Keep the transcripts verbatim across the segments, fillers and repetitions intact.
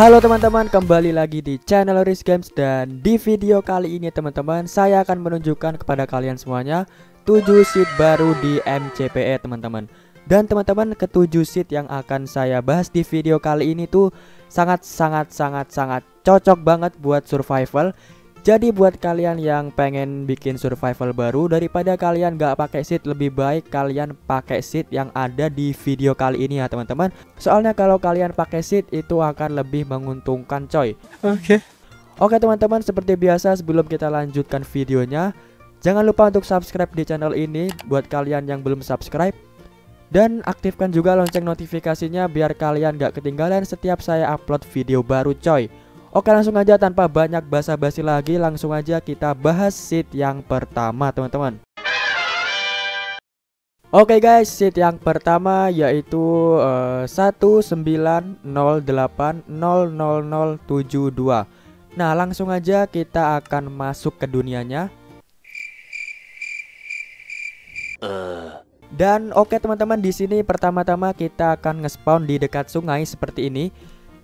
Halo teman-teman, kembali lagi di channel Risk Games. Dan di video kali ini teman-teman, saya akan menunjukkan kepada kalian semuanya tujuh seed baru di M C P E teman-teman. Dan teman-teman, ketujuh seed yang akan saya bahas di video kali ini tuh sangat sangat sangat sangat cocok banget buat survival. Jadi buat kalian yang pengen bikin survival baru, daripada kalian gak pakai seed, lebih baik kalian pakai seed yang ada di video kali ini ya teman-teman. Soalnya kalau kalian pakai seed itu akan lebih menguntungkan coy. Oke okay. Oke teman-teman, seperti biasa sebelum kita lanjutkan videonya, jangan lupa untuk subscribe di channel ini buat kalian yang belum subscribe. Dan aktifkan juga lonceng notifikasinya biar kalian gak ketinggalan setiap saya upload video baru coy. Oke, langsung aja tanpa banyak basa-basi lagi, langsung aja kita bahas seed yang pertama teman-teman. Oke guys, seed yang pertama yaitu uh, satu sembilan nol delapan nol nol nol tujuh dua. Nah, langsung aja kita akan masuk ke dunianya. uh. Dan oke teman-teman, di sini pertama-tama kita akan nge-spawn di dekat sungai seperti ini.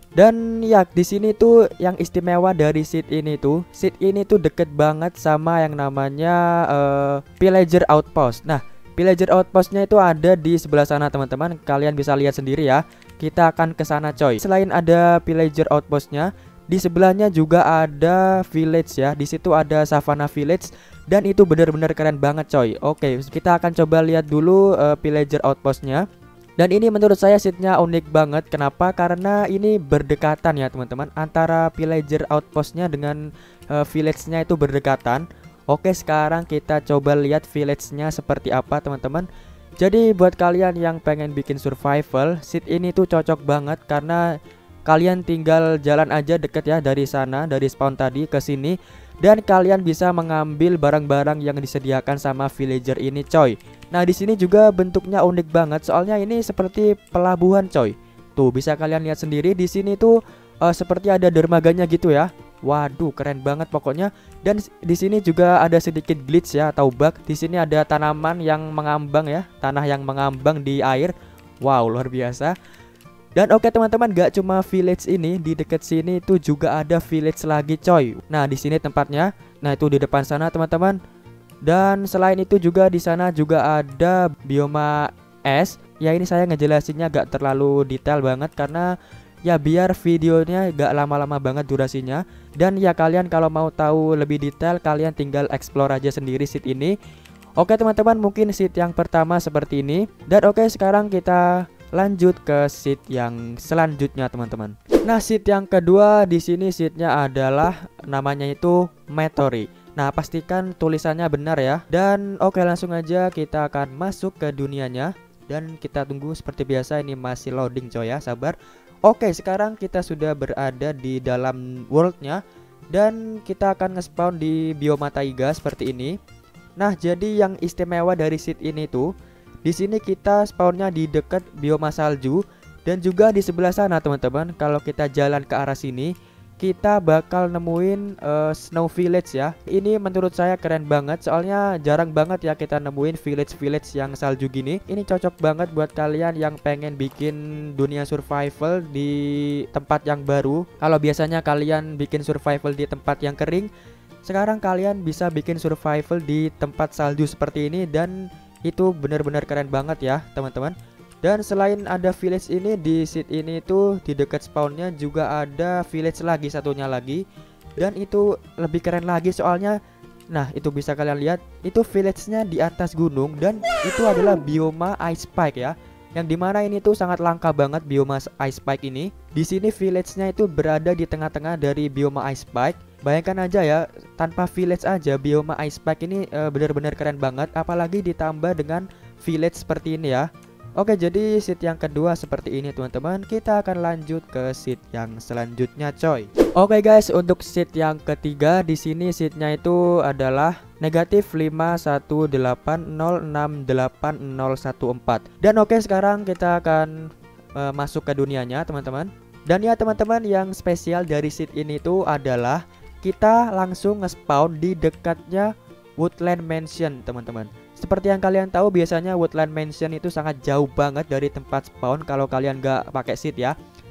Dan ya di sini tuh yang istimewa dari seed ini tuh, seed ini tuh deket banget sama yang namanya uh, Pillager Outpost. Nah, Pillager Outpostnya itu ada di sebelah sana teman-teman. Kalian bisa lihat sendiri ya. Kita akan ke sana coy. Selain ada Pillager Outpostnya, di sebelahnya juga ada village ya. Di situ ada Savannah Village dan itu bener-bener keren banget coy. Oke, kita akan coba lihat dulu uh, Pillager Outpostnya. Dan ini menurut saya seednya unik banget. Kenapa? Karena ini berdekatan ya teman-teman, antara Pillager Outpostnya dengan uh, village-nya itu berdekatan. Oke, sekarang kita coba lihat village-nya seperti apa teman-teman. Jadi buat kalian yang pengen bikin survival, seed ini tuh cocok banget karena kalian tinggal jalan aja deket ya dari sana, dari spawn tadi ke sini. Dan kalian bisa mengambil barang-barang yang disediakan sama villager ini coy. Nah, di sini juga bentuknya unik banget, soalnya ini seperti pelabuhan coy. Tuh bisa kalian lihat sendiri, di sini tuh uh, seperti ada dermaganya gitu ya. Waduh, keren banget pokoknya. Dan di sini juga ada sedikit glitch ya atau bug. Di sini ada tanaman yang mengambang ya, tanah yang mengambang di air. Wow, luar biasa. Dan oke teman-teman, gak cuma village ini, di dekat sini itu juga ada village lagi coy. Nah, di sini tempatnya. Nah, itu di depan sana teman-teman. Dan selain itu juga di sana juga ada bioma es. Ya ini saya ngejelasinnya gak terlalu detail banget karena ya biar videonya gak lama-lama banget durasinya. Dan ya kalian kalau mau tahu lebih detail, kalian tinggal explore aja sendiri seed ini. Oke teman-teman, mungkin seed yang pertama seperti ini. Dan oke, sekarang kita lanjut ke seed yang selanjutnya teman-teman. Nah, seed yang kedua di sini seednya adalah namanya itu Metori. Nah, pastikan tulisannya benar ya. Dan oke, langsung aja kita akan masuk ke dunianya. Dan kita tunggu seperti biasa, ini masih loading coy ya, sabar. Oke, sekarang kita sudah berada di dalam worldnya. Dan kita akan nge-spawn di bioma taiga seperti ini. Nah, jadi yang istimewa dari seed ini tuh, di sini kita spawnnya di dekat bioma salju. Dan juga di sebelah sana teman-teman, kalau kita jalan ke arah sini, kita bakal nemuin uh, snow village ya. Ini menurut saya keren banget, soalnya jarang banget ya kita nemuin village-village yang salju gini. Ini cocok banget buat kalian yang pengen bikin dunia survival di tempat yang baru. Kalau biasanya kalian bikin survival di tempat yang kering, sekarang kalian bisa bikin survival di tempat salju seperti ini. Dan itu benar-benar keren banget ya teman-teman. Dan selain ada village ini, di seed ini tuh di dekat spawnnya juga ada village lagi, satunya lagi. Dan itu lebih keren lagi soalnya, nah itu bisa kalian lihat, itu village-nya di atas gunung. Dan itu adalah bioma ice spike ya, yang dimana ini tuh sangat langka banget bioma ice spike ini. Di sini village-nya itu berada di tengah-tengah dari bioma ice spike. Bayangkan aja ya, tanpa village aja bioma ice spike ini e, benar-benar keren banget, apalagi ditambah dengan village seperti ini ya. Oke, jadi seed yang kedua seperti ini teman-teman. Kita akan lanjut ke seed yang selanjutnya coy. Oke guys, untuk seed yang ketiga di sini seednya itu adalah negatif lima satu delapan nol enam delapan nol satu empat. Dan oke, sekarang kita akan e, masuk ke dunianya teman-teman. Dan ya teman-teman, yang spesial dari seed ini tuh adalah kita langsung nge-spawn di dekatnya Woodland Mansion teman-teman. Seperti yang kalian tahu, biasanya Woodland Mansion itu sangat jauh banget dari tempat spawn kalau kalian gak pakai seed ya.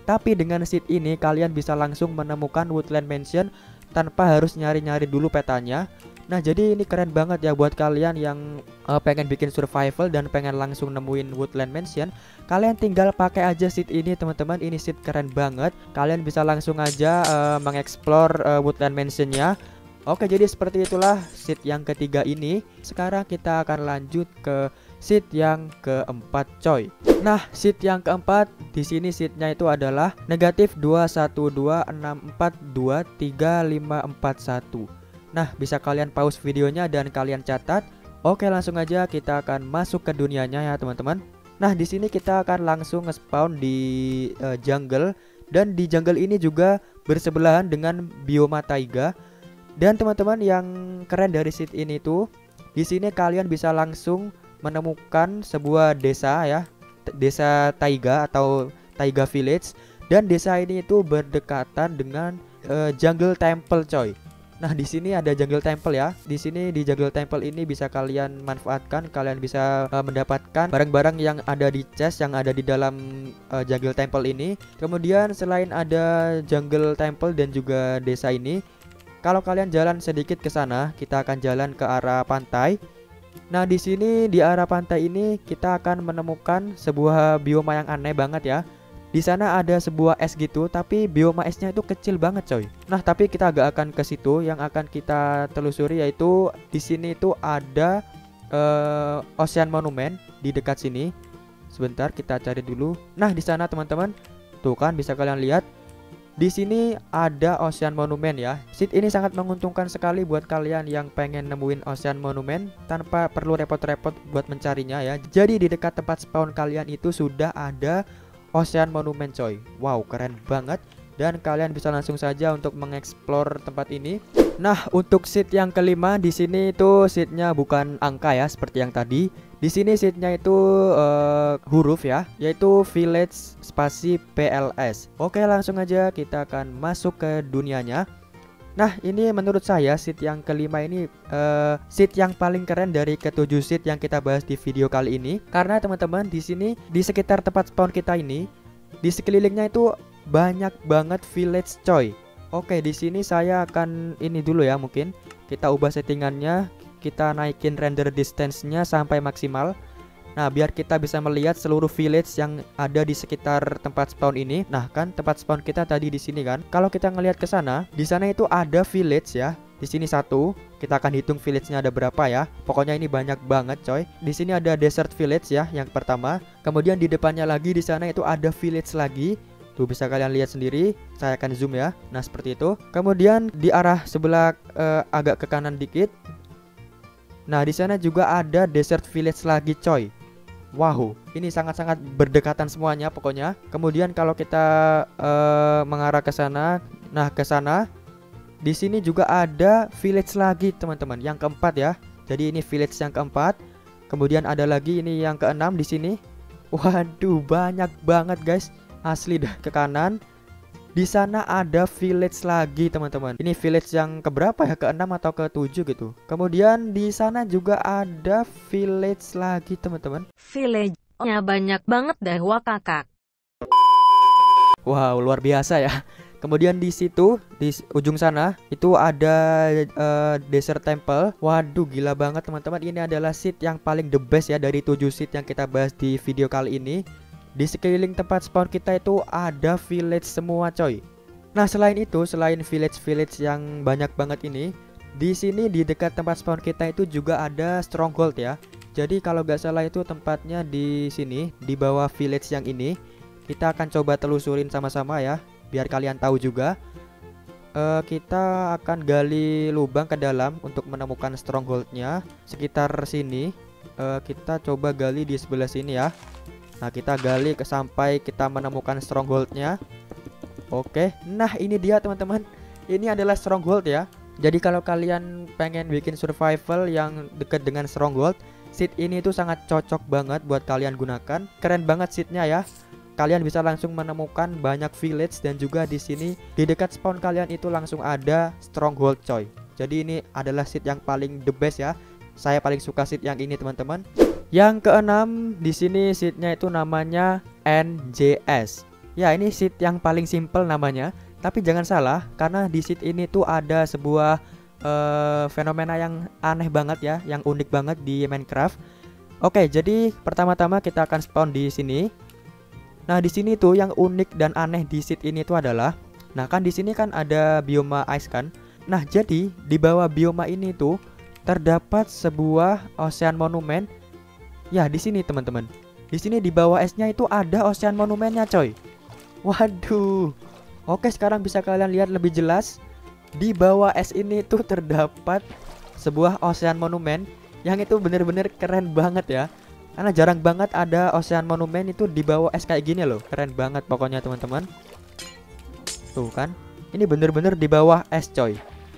Tapi dengan seat ini kalian bisa langsung menemukan Woodland Mansion tanpa harus nyari-nyari dulu petanya. Nah, jadi ini keren banget ya buat kalian yang uh, pengen bikin survival dan pengen langsung nemuin Woodland Mansion. Kalian tinggal pakai aja seat ini teman-teman. Ini seat keren banget. Kalian bisa langsung aja uh, mengeksplor uh, Woodland Mansionnya. Oke, jadi seperti itulah seat yang ketiga ini. Sekarang kita akan lanjut ke seat yang keempat, coy. Nah, seat yang keempat di sini seatnya itu adalah negatif dua satu dua enam empat dua tiga lima empat satu. Nah, bisa kalian pause videonya dan kalian catat. Oke, langsung aja kita akan masuk ke dunianya ya, teman-teman. Nah, di sini kita akan langsung nge-spawn di uh, jungle, dan di jungle ini juga bersebelahan dengan bioma taiga. Dan teman-teman yang keren dari seat ini tuh, di sini kalian bisa langsung menemukan sebuah desa ya, desa taiga atau taiga village, dan desa ini itu berdekatan dengan uh, jungle temple, coy. Nah, di sini ada jungle temple ya. Di sini di jungle temple ini bisa kalian manfaatkan. Kalian bisa uh, mendapatkan barang-barang yang ada di chest yang ada di dalam uh, jungle temple ini. Kemudian selain ada jungle temple dan juga desa ini, kalau kalian jalan sedikit ke sana, kita akan jalan ke arah pantai. Nah, di sini di arah pantai ini kita akan menemukan sebuah bioma yang aneh banget ya. Di sana ada sebuah es gitu, tapi bioma esnya itu kecil banget, coy. Nah, tapi kita agak akan ke situ. Yang akan kita telusuri yaitu di sini itu ada uh, Ocean Monument di dekat sini. Sebentar, kita cari dulu. Nah, di sana teman-teman, tuh kan bisa kalian lihat. Di sini ada Ocean Monument ya. Seat ini sangat menguntungkan sekali buat kalian yang pengen nemuin Ocean Monument tanpa perlu repot-repot buat mencarinya ya. Jadi di dekat tempat spawn kalian itu sudah ada Ocean Monument, coy. Wow, keren banget. Dan kalian bisa langsung saja untuk mengeksplor tempat ini. Nah, untuk seat yang kelima di sini itu seatnya bukan angka ya seperti yang tadi. Di sini seatnya itu uh, huruf ya, yaitu Village spasi P L S. Oke, langsung aja kita akan masuk ke dunianya. Nah, ini menurut saya seat yang kelima ini uh, seat yang paling keren dari ketujuh seat yang kita bahas di video kali ini. Karena teman-teman di sini di sekitar tempat spawn kita ini, di sekelilingnya itu banyak banget village, coy. Oke, di sini saya akan ini dulu ya, mungkin kita ubah settingannya, kita naikin render distance-nya sampai maksimal. Nah, biar kita bisa melihat seluruh village yang ada di sekitar tempat spawn ini. Nah, kan tempat spawn kita tadi di sini kan. Kalau kita ngelihat ke sana, di sana itu ada village ya. Di sini satu. Kita akan hitung village-nya ada berapa ya. Pokoknya ini banyak banget, coy. Di sini ada desert village ya, yang pertama. Kemudian di depannya lagi di sana itu ada village lagi. Tuh bisa kalian lihat sendiri. Saya akan zoom ya. Nah, seperti itu. Kemudian di arah sebelah uh, agak ke kanan dikit. Nah, di sana juga ada desert village lagi, coy. Wow, ini sangat-sangat berdekatan semuanya pokoknya. Kemudian kalau kita uh, mengarah ke sana, nah ke sana, di sini juga ada village lagi teman-teman, yang keempat ya. Jadi ini village yang keempat. Kemudian ada lagi ini yang keenam di sini. Waduh, banyak banget guys, asli dah. Ke kanan, di sana ada village lagi teman-teman. Ini village yang keberapa ya? Keenam atau ketujuh gitu. Kemudian di sana juga ada village lagi teman-teman. Village-nya banyak banget deh, wah kakak. Wow, luar biasa ya. Kemudian di situ di ujung sana itu ada uh, desert temple. Waduh, gila banget teman-teman. Ini adalah seat yang paling the best ya dari tujuh seat yang kita bahas di video kali ini. Di sekeliling tempat spawn kita itu ada village semua, coy. Nah, selain itu, selain village-village yang banyak banget ini, di sini di dekat tempat spawn kita itu juga ada stronghold ya. Jadi kalau nggak salah itu tempatnya di sini, di bawah village yang ini. Kita akan coba telusurin sama-sama ya, biar kalian tahu juga. uh, Kita akan gali lubang ke dalam untuk menemukan strongholdnya. Sekitar sini, uh, kita coba gali di sebelah sini ya. Nah, kita gali ke sampai kita menemukan strongholdnya. Oke, nah ini dia teman-teman. Ini adalah stronghold ya. Jadi kalau kalian pengen bikin survival yang dekat dengan stronghold, seat ini tuh sangat cocok banget buat kalian gunakan. Keren banget seatnya ya. Kalian bisa langsung menemukan banyak village, dan juga di sini di dekat spawn kalian itu langsung ada stronghold, coy. Jadi ini adalah seat yang paling the best ya. Saya paling suka seat yang ini teman-teman. Yang keenam di sini seatnya itu namanya N J S. Ya ini seed yang paling simple namanya. Tapi jangan salah, karena di seed ini tuh ada sebuah uh, fenomena yang aneh banget ya, yang unik banget di Minecraft. Oke, jadi pertama-tama kita akan spawn di sini. Nah, di sini tuh yang unik dan aneh di seed ini tuh adalah, nah kan di sini kan ada bioma ice kan. Nah, jadi di bawah bioma ini tuh terdapat sebuah ocean monumen. Ya, di sini teman-teman. Di sini di bawah esnya itu ada ocean monumennya, coy. Waduh. Oke, sekarang bisa kalian lihat lebih jelas. Di bawah es ini tuh terdapat sebuah ocean monumen yang itu bener-bener keren banget ya. Karena jarang banget ada ocean monumen itu di bawah es kayak gini loh. Keren banget pokoknya teman-teman. Tuh kan. Ini bener-bener di bawah es, coy.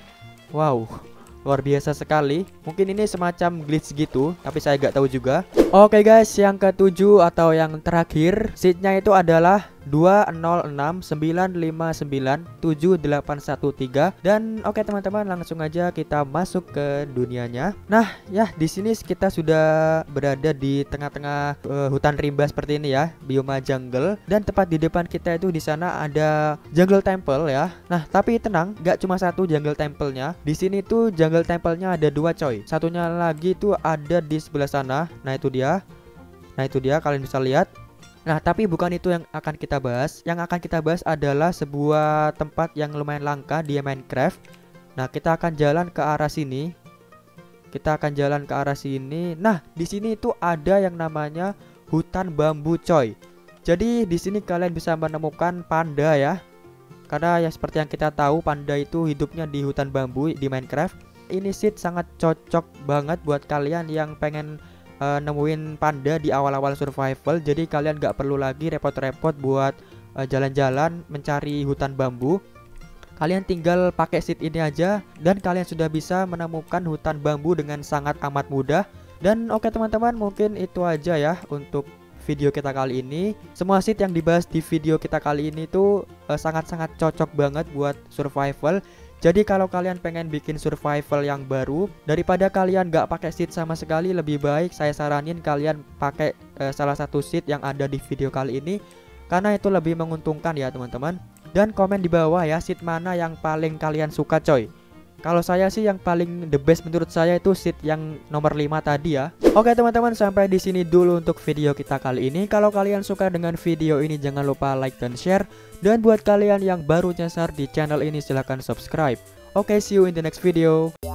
Wow. Luar biasa sekali. Mungkin ini semacam glitch gitu, tapi saya gak tahu juga. Oke guys, yang ketujuh atau yang terakhir, seednya itu adalah dua nol enam sembilan lima sembilan tujuh delapan satu tiga. Dan oke teman-teman, langsung aja kita masuk ke dunianya. Nah, ya di sini kita sudah berada di tengah-tengah uh, hutan rimba seperti ini ya, bioma jungle. Dan tepat di depan kita itu di sana ada jungle temple ya. Nah, tapi tenang, gak cuma satu jungle temple-nya. Di sini tuh jungle temple-nya ada dua, coy. Satunya lagi tuh ada di sebelah sana. Nah, itu dia. Nah, itu dia, kalian bisa lihat. Nah, tapi bukan itu yang akan kita bahas. Yang akan kita bahas adalah sebuah tempat yang lumayan langka di Minecraft. Nah, kita akan jalan ke arah sini. Kita akan jalan ke arah sini. Nah, di sini itu ada yang namanya hutan bambu, coy. Jadi di sini kalian bisa menemukan panda ya. Karena ya seperti yang kita tahu, panda itu hidupnya di hutan bambu di Minecraft. Ini seed sangat cocok banget buat kalian yang pengen Uh, nemuin panda di awal-awal survival. Jadi kalian gak perlu lagi repot-repot buat jalan-jalan uh, mencari hutan bambu. Kalian tinggal pakai seed ini aja dan kalian sudah bisa menemukan hutan bambu dengan sangat amat mudah. Dan oke teman-teman, mungkin itu aja ya untuk video kita kali ini. Semua seed yang dibahas di video kita kali ini tuh uh, sangat-sangat cocok banget buat survival. Jadi kalau kalian pengen bikin survival yang baru, daripada kalian gak pakai seed sama sekali, lebih baik saya saranin kalian pakai uh, salah satu seed yang ada di video kali ini, karena itu lebih menguntungkan ya teman-teman. Dan komen di bawah ya, seed mana yang paling kalian suka, coy. Kalau saya sih yang paling the best menurut saya itu seed yang nomor lima tadi ya. Oke teman-teman, sampai di sini dulu untuk video kita kali ini. Kalau kalian suka dengan video ini, jangan lupa like dan share. Dan buat kalian yang baru nyasar di channel ini, silahkan subscribe. Oke, see you in the next video.